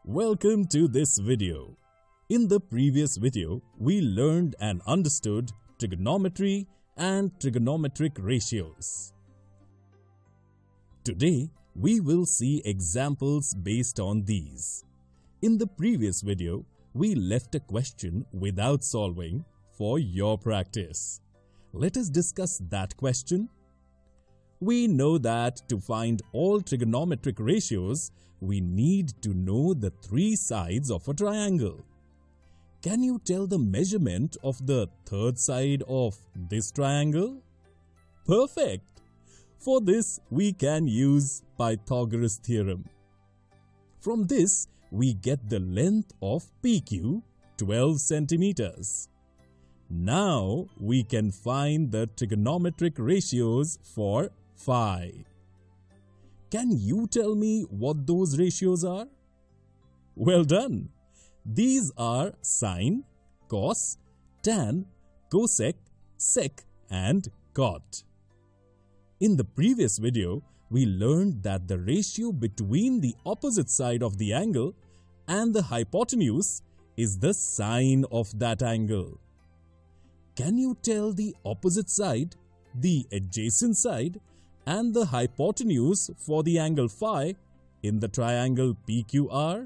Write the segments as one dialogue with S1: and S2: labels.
S1: Welcome to this video. In the previous video, we learned and understood trigonometry and trigonometric ratios. Today, we will see examples based on these. In the previous video, we left a question without solving for your practice. Let us discuss that question. We know that to find all trigonometric ratios, we need to know the three sides of a triangle. Can you tell the measurement of the third side of this triangle? Perfect! For this, we can use Pythagoras theorem. From this, we get the length of PQ, 12 centimeters. Now, we can find the trigonometric ratios for phi. Can you tell me what those ratios are? Well done! These are sine, cos, tan, cosec, sec and cot. In the previous video, we learned that the ratio between the opposite side of the angle and the hypotenuse is the sine of that angle. Can you tell the opposite side, the adjacent side, and the hypotenuse for the angle phi in the triangle PQR?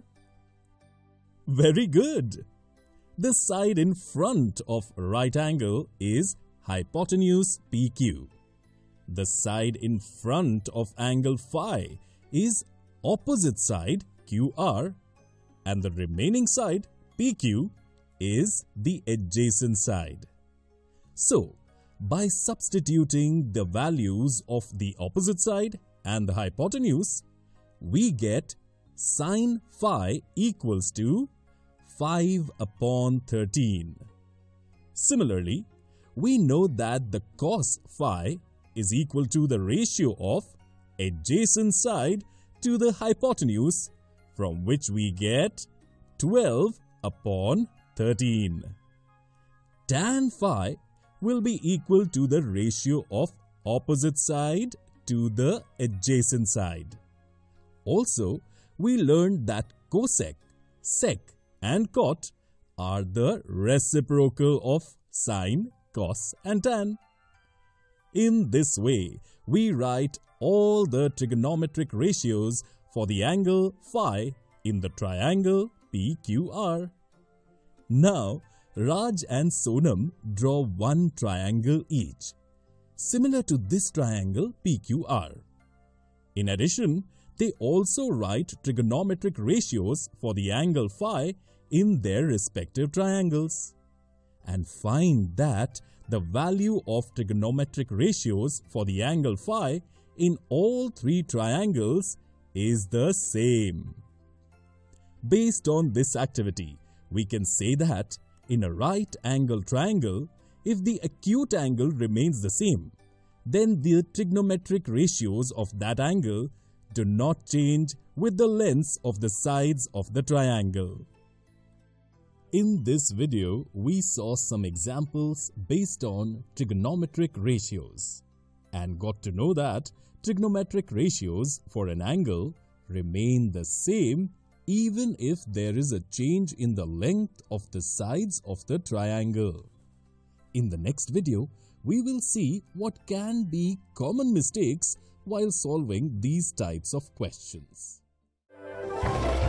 S1: Very good! The side in front of right angle is hypotenuse PQ. The side in front of angle phi is opposite side QR, and the remaining side PQ is the adjacent side. So, by substituting the values of the opposite side and the hypotenuse, we get sine phi equals to 5 upon 13. Similarly, we know that the cos phi is equal to the ratio of adjacent side to the hypotenuse, from which we get 12 upon 13. Tan phi will be equal to the ratio of opposite side to the adjacent side. Also, we learned that cosec, sec and cot are the reciprocal of sine, cos and tan. In this way, we write all the trigonometric ratios for the angle phi in the triangle PQR. Now, Raj and Sonam draw one triangle each, similar to this triangle PQR. In addition, they also write trigonometric ratios for the angle phi in their respective triangles, and find that the value of trigonometric ratios for the angle phi in all three triangles is the same. Based on this activity, we can say that in a right angle triangle, if the acute angle remains the same, then the trigonometric ratios of that angle do not change with the lengths of the sides of the triangle. In this video, we saw some examples based on trigonometric ratios and got to know that trigonometric ratios for an angle remain the same even if there is a change in the length of the sides of the triangle. In the next video, we will see what can be common mistakes while solving these types of questions.